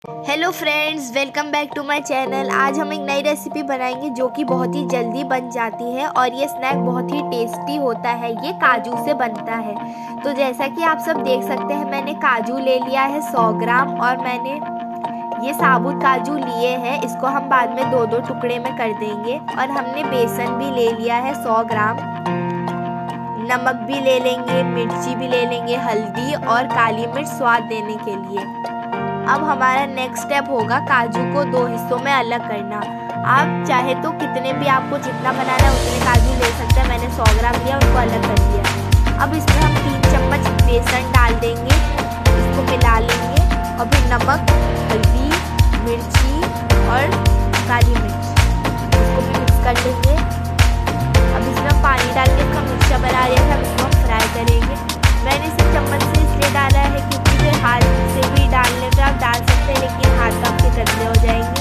Hello friends, welcome back to my channel. आज हम एक नई रेसिपी बनाएंगे जो कि बहुत ही जल्दी बन जाती है और ये स्नैक बहुत ही टेस्टी होता है। ये काजू से बनता है। तो जैसा कि आप सब देख सकते हैं, मैंने काजू ले लिया है 100 ग्राम और मैंने ये साबुत काजू लिए हैं। इसको हम बाद में दो दो टुकड़े में कर देंगे। और हमने बेसन भी ले लिया है 100 ग्राम। नमक भी ले लेंगे, मिर्ची भी ले लेंगे, हल्दी और काली मिर्च स्वाद देने के लिए। अब हमारा नेक्स्ट स्टेप होगा काजू को दो हिस्सों में अलग करना। आप चाहे तो कितने भी आपको जितना बनाना है उतने काजू ले सकते हैं। मैंने 100 ग्राम लिया, उसको अलग कर दिया। अब इसमें हम 3 चम्मच बेसन डाल देंगे, इसको मिला लेंगे और फिर नमक, हल्दी, मिर्ची और काली मिर्च, इसको भी मिक्स कर लेंगे। अब इसमें पानी डाल के इसका मिक्सचर बना लिया था, इसको हम फ्राई करेंगे। मैंने इसे चम्मच से इसलिए डाला है क्योंकि फिर हाथ से भी डालने का आप डाल सकते हैं, लेकिन हाथ आपके गंदे हो जाएंगे।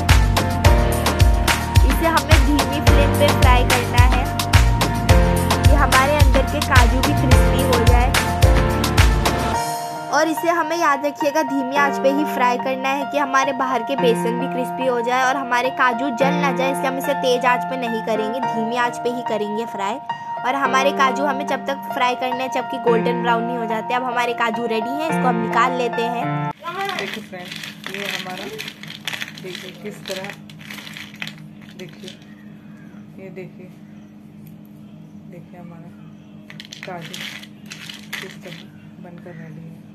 इसे हमें धीमी फ्लेम पे फ्राई करना है कि हमारे अंदर के काजू भी क्रिस्पी हो जाए। और इसे हमें याद रखिएगा धीमी आंच पे ही फ्राई करना है कि हमारे बाहर के बेसन भी क्रिस्पी हो जाए और हमारे काजू जल ना जाए। इसलिए हम इसे तेज आंच पे नहीं करेंगे, धीमी आंच पे ही करेंगे फ्राई। और हमारे काजू हमें जब तक फ्राई करने हैं जब कि गोल्डन ब्राउन नहीं हो जाते। अब हमारे काजू रेडी हैं, इसको हम निकाल लेते हैं। देखिए फ्रेंड्स, ये हमारा देखिए किस तरह, देखिए ये देखिए हमारा काजू किस तरह बनकर रेडी है।